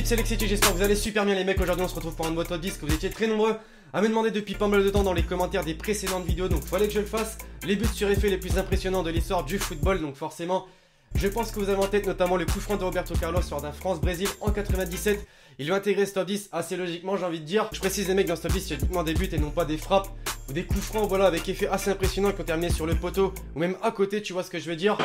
l'équipe, c'est Lexity, j'espère que vous allez super bien les mecs. Aujourd'hui on se retrouve pour un nouveau top 10 que vous étiez très nombreux à me demander depuis pas mal de temps dans les commentaires des précédentes vidéos. Donc fallait que je le fasse, les buts sur effet les plus impressionnants de l'histoire du football. Donc forcément, je pense que vous avez en tête notamment le coup franc de Roberto Carlos lors d'un France-Brésil en 97. Il va intégrer ce top 10 assez logiquement, j'ai envie de dire. Je précise les mecs, dans ce top 10 il y a uniquement des buts et non pas des frappes ou des coups francs, voilà, avec effet assez impressionnant qui ont terminé sur le poteau ou même à côté, tu vois ce que je veux dire.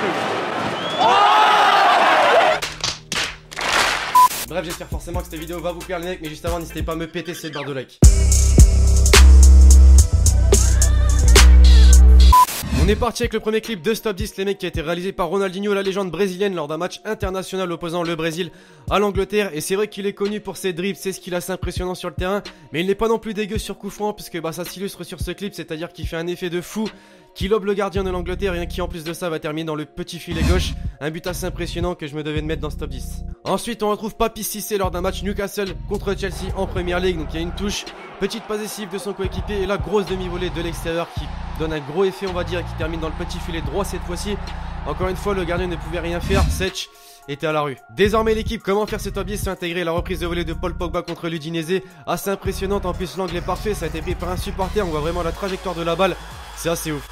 Bref, j'espère forcément que cette vidéo va vous plaire les mecs, mais juste avant n'hésitez pas à me péter cette barre de like. On est parti avec le premier clip de ce top 10 les mecs, qui a été réalisé par Ronaldinho, la légende brésilienne, lors d'un match international opposant le Brésil à l'Angleterre. Et c'est vrai qu'il est connu pour ses dribbles, ses skills assez impressionnants sur le terrain, mais il n'est pas non plus dégueu sur coup franc, puisque ça s'illustre sur ce clip, c'est-à-dire qu'il fait un effet de fou, qui lobe le gardien de l'Angleterre et qui en plus de ça va terminer dans le petit filet gauche. Un but assez impressionnant que je me devais de mettre dans ce top 10. Ensuite on retrouve Papi Cissé lors d'un match Newcastle contre Chelsea en Premier League. Donc il y a une touche, petite passe décisive de son coéquipier et la grosse demi-volée de l'extérieur qui donne un gros effet on va dire et qui termine dans le petit filet droit cette fois-ci. Encore une fois le gardien ne pouvait rien faire, Sech était à la rue. Désormais l'équipe, comment faire ce top 10, c'est intégrer la reprise de volée de Paul Pogba contre l'Udinese. Assez impressionnante, en plus l'angle est parfait, ça a été pris par un supporter, on voit vraiment la trajectoire de la balle, c'est assez ouf.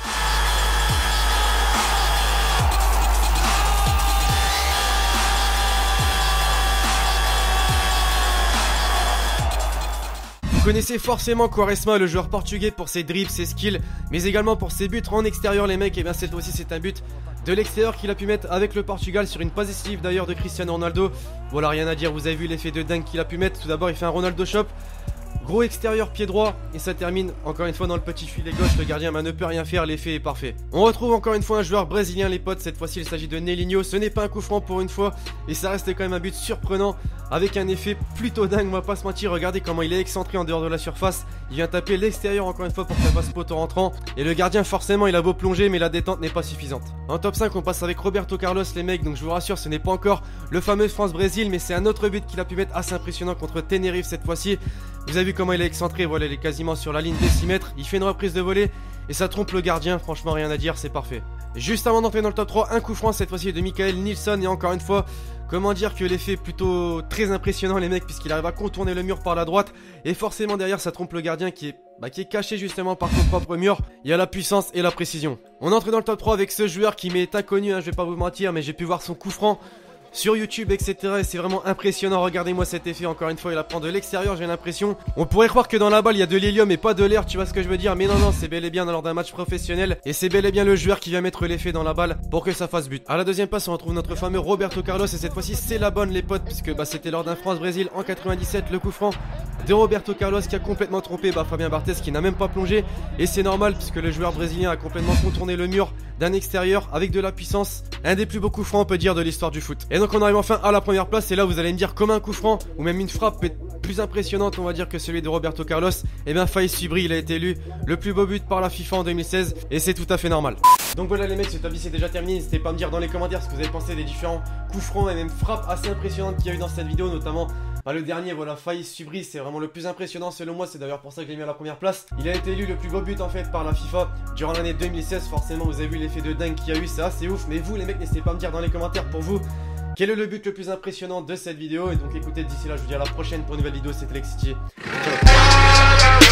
Vous connaissez forcément Quaresma, le joueur portugais, pour ses dribbles, ses skills, mais également pour ses buts en extérieur les mecs. Et bien cette fois-ci c'est un but de l'extérieur qu'il a pu mettre avec le Portugal sur une passe décisive d'ailleurs de Cristiano Ronaldo. Voilà, rien à dire, vous avez vu l'effet de dingue qu'il a pu mettre. Tout d'abord il fait un Ronaldo Shop, gros extérieur pied droit et ça termine encore une fois dans le petit filet gauche. Le gardien ne peut rien faire, l'effet est parfait. On retrouve encore une fois un joueur brésilien les potes, cette fois-ci il s'agit de Nelinho. Ce n'est pas un coup franc pour une fois et ça reste quand même un but surprenant avec un effet plutôt dingue, on va pas se mentir. Regardez comment il est excentré en dehors de la surface, il vient taper l'extérieur encore une fois pour que ça fasse poteau rentrant. Et le gardien forcément il a beau plonger mais la détente n'est pas suffisante. En top 5 on passe avec Roberto Carlos les mecs, donc je vous rassure ce n'est pas encore le fameux France-Brésil, mais c'est un autre but qu'il a pu mettre assez impressionnant contre Tenerife cette fois-ci. Vous avez vu comment il est excentré, voilà il est quasiment sur la ligne des 6 mètres, il fait une reprise de volée et ça trompe le gardien, franchement rien à dire, c'est parfait. Juste avant d'entrer dans le top 3, un coup franc cette fois-ci de Michael Nilsson et encore une fois, comment dire que l'effet plutôt très impressionnant les mecs, puisqu'il arrive à contourner le mur par la droite et forcément derrière ça trompe le gardien qui est caché justement par son propre mur. Il y a la puissance et la précision. On entre dans le top 3 avec ce joueur qui m'est inconnu, je vais pas vous mentir, mais j'ai pu voir son coup franc sur YouTube etc et c'est vraiment impressionnant. Regardez-moi cet effet, encore une fois il la prend de l'extérieur, j'ai l'impression. On pourrait croire que dans la balle il y a de l'hélium et pas de l'air, tu vois ce que je veux dire, mais non c'est bel et bien lors d'un match professionnel et c'est bel et bien le joueur qui vient mettre l'effet dans la balle pour que ça fasse but. À la deuxième place on retrouve notre fameux Roberto Carlos et cette fois-ci c'est la bonne les potes, puisque c'était lors d'un France-Brésil en 97, le coup franc de Roberto Carlos qui a complètement trompé Fabien Barthez qui n'a même pas plongé et c'est normal puisque le joueur brésilien a complètement contourné le mur d'un extérieur avec de la puissance. Un des plus beaux coups francs on peut dire de l'histoire du foot. Et donc on arrive enfin à la première place et là vous allez me dire, comme un coup franc ou même une frappe plus impressionnante on va dire que celui de Roberto Carlos, et bien Faiz Subri il a été élu le plus beau but par la FIFA en 2016 et c'est tout à fait normal. Donc voilà les mecs, ce top 10 est déjà terminé, n'hésitez pas à me dire dans les commentaires ce que vous avez pensé des différents coups francs et même frappes assez impressionnantes qu'il y a eu dans cette vidéo, notamment le dernier, voilà, Faiz Subri, c'est vraiment le plus impressionnant selon moi, c'est d'ailleurs pour ça que je l'ai mis à la première place. Il a été élu le plus beau but en fait par la FIFA durant l'année 2016, forcément vous avez vu l'effet de dingue qu'il y a eu, c'est assez ouf. Mais vous les mecs, n'hésitez pas à me dire dans les commentaires pour vous quel est le but le plus impressionnant de cette vidéo. Et donc écoutez, d'ici là je vous dis à la prochaine pour une nouvelle vidéo, c'était Lexity. Ciao.